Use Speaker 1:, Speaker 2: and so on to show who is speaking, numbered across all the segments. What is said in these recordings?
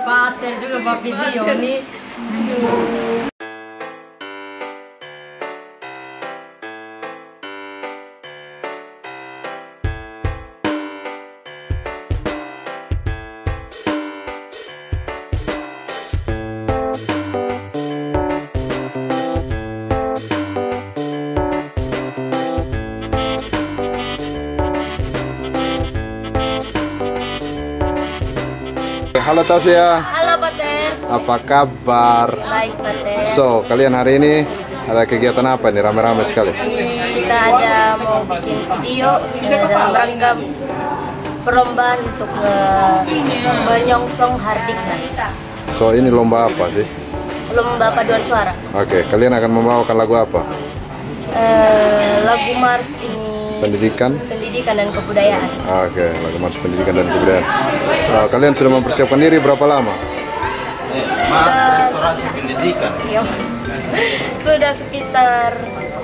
Speaker 1: Pater juga buat video nih.
Speaker 2: Halo Tasya.
Speaker 1: Halo Pater.
Speaker 2: Apa kabar?
Speaker 1: Baik Pater.
Speaker 2: So, kalian hari ini ada kegiatan apa nih? Rame-rame sekali.
Speaker 1: Kita ada mau bikin video dalam rangka perlombaan untuk menyongsong Hardiknas.
Speaker 2: So, ini lomba apa sih?
Speaker 1: Lomba paduan suara.
Speaker 2: Oke, kalian akan membawakan lagu apa?
Speaker 1: Lagu Mars ini
Speaker 2: Pendidikan
Speaker 1: dan kebudayaan.
Speaker 2: Oke, lagu Mars Pendidikan dan Kebudayaan. Kalian sudah mempersiapkan diri berapa lama?
Speaker 3: Mars Restorasi Pendidikan.
Speaker 1: Iya. Sudah sekitar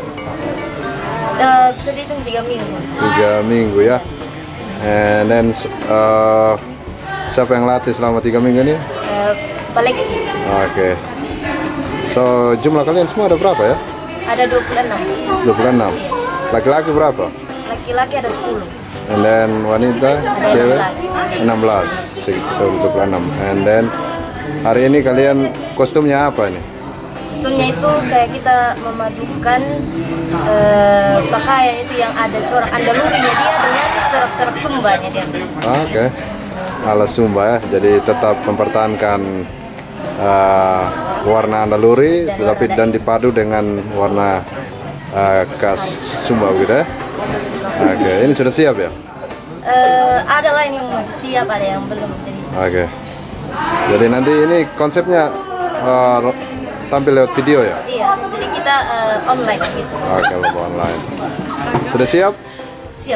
Speaker 1: bisa dihitung 3 minggu.
Speaker 2: 3 minggu ya. And then siapa yang latih selama 3 minggu ini?
Speaker 1: Pak Lexi.
Speaker 2: Oke. So, jumlah kalian semua ada berapa ya?
Speaker 1: Ada 26.
Speaker 2: 26. Laki-laki berapa?
Speaker 1: Laki-laki ada 10.
Speaker 2: And then wanita,
Speaker 1: Ada
Speaker 2: cewek
Speaker 1: 16.
Speaker 2: 16, so 26. And then hari ini kalian kostumnya apa nih?
Speaker 1: Kostumnya itu kayak kita memadukan pakaian itu yang ada corak andalurinya dia dengan corak-corak Sumbanya dia.
Speaker 2: Oke. Ala Sumba ya, jadi tetap mempertahankan warna andaluri, dan dipadu dengan warna khas Sumba gitu ya. Oke, ini sudah siap ya?
Speaker 1: Ada lain yang masih siap, ada yang belum.
Speaker 2: Oke. Jadi nanti ini konsepnya tampil lewat video ya?
Speaker 1: Iya, jadi kita online gitu.
Speaker 2: Oke, lomba online. Sudah siap?
Speaker 1: Siap.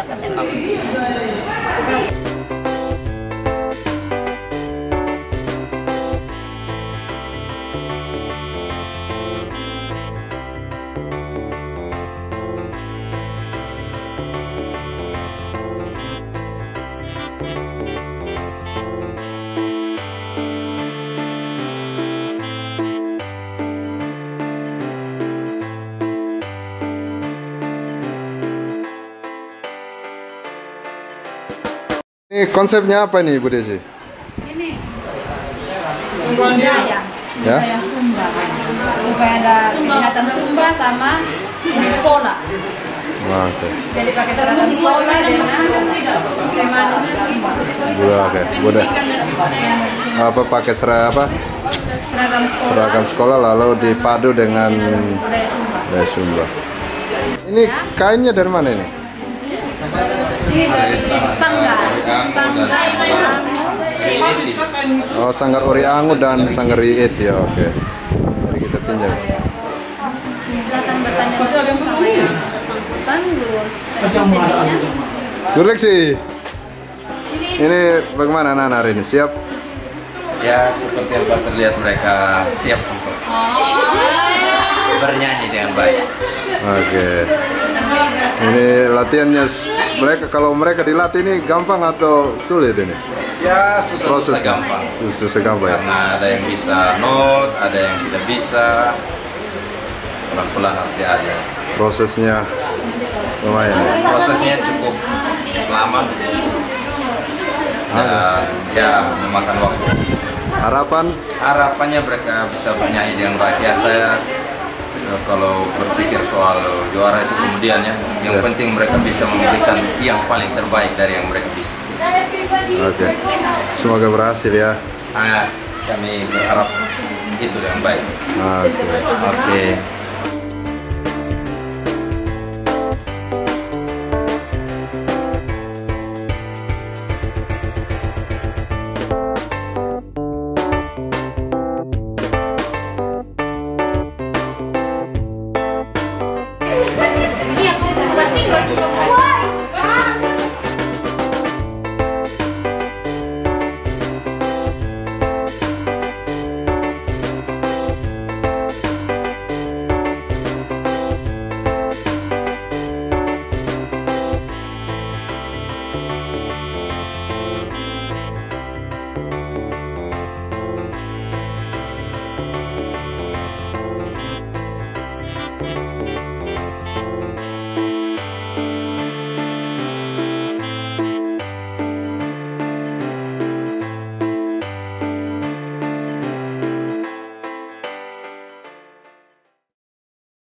Speaker 2: Ini konsepnya apa nih Bu Desi?
Speaker 4: Ini budaya, budaya Sumba, supaya ada binatang Sumba sama ini sekolah.
Speaker 2: Oke.
Speaker 4: Jadi pakai seragam sekolah dengan temanisnya Sumba.
Speaker 2: Oke, boleh. Apa pakai
Speaker 4: Seragam sekolah.
Speaker 2: seragam sekolah lalu dipadu dengan
Speaker 4: Budaya Sumba.
Speaker 2: budaya Sumba. Ini kainnya dari mana ini?
Speaker 4: Ini dari Sanggar Ori Angu.
Speaker 2: Oh, Sanggar Ori Angu dan Sanggar Riit ya, oke. Mari kita pinjam.
Speaker 4: Silakan bertanya sama yang bersangkutan lulus SMB-nya.
Speaker 2: Direksi. Ini bagaimana anak-anak hari ini? Siap?
Speaker 3: Ya, seperti yang Pak terlihat mereka siap untuk bernyanyi dengan baik.
Speaker 2: Oke. Ini latihannya kalau mereka dilatih ini gampang atau sulit ini?
Speaker 3: Ya, susah-susah gampang.
Speaker 2: Susah gampang ya.
Speaker 3: Karena ada yang bisa not, ada yang tidak bisa. Pelan-pelan harus diajar.
Speaker 2: Prosesnya lumayan ya.
Speaker 3: Prosesnya cukup lama dan ya memakan waktu. Harapannya mereka bisa bernyanyi dengan baik. Ya, saya kalau berpikir soal juara itu kemudian ya, yang penting mereka bisa memberikan yang paling terbaik dari yang mereka bisa.
Speaker 2: Oke. Semoga berhasil ya.
Speaker 3: Kami berharap itu dengan baik.
Speaker 2: Oke.
Speaker 3: Oke.